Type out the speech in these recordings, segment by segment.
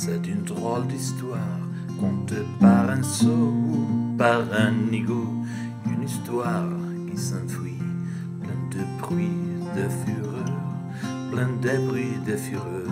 C'est une drôle d'histoire, contée par un sot ou par un nigaud. Une histoire qui s'enfuit, pleine de bruit, de fureur, pleine de bruit, de fureur.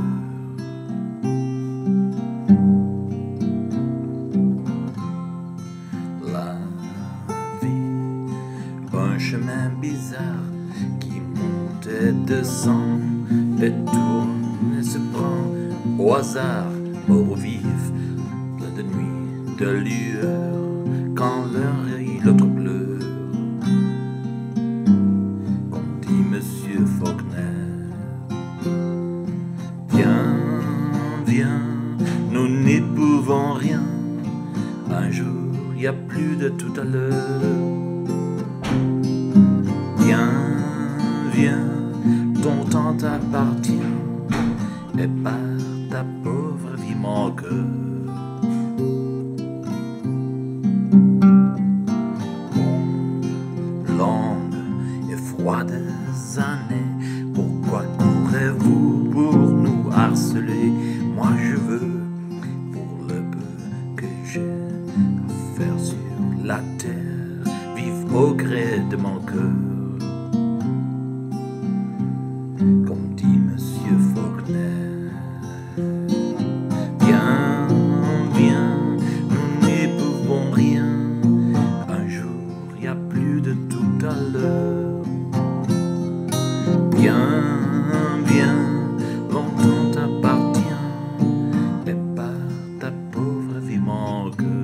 La vie, un chemin bizarre qui monte et descend, et tourne et se prend au hasard, mort ou vif, plein de nuit, de lueur, quand l'un rit, l'autre pleure. Comme dit Monsieur Faulkner, viens, viens, nous n'y pouvons rien. Un jour, y a plus de tout à l'heure. Viens, viens, ton temps t'appartient, et par ta pauvre vie mon cœur. Longues et froides années, pourquoi courez-vous pour nous harceler? Moi je veux, pour le peu que j'ai à faire sur la terre, vivre au gré de mon cœur. Comme dit Monsieur Faulkner, viens, viens, nous n'y pouvons rien. Un jour, y a plus de tout à l'heure. Viens, viens, longtemps t'appartient, et par ta pauvre vie mon cœur.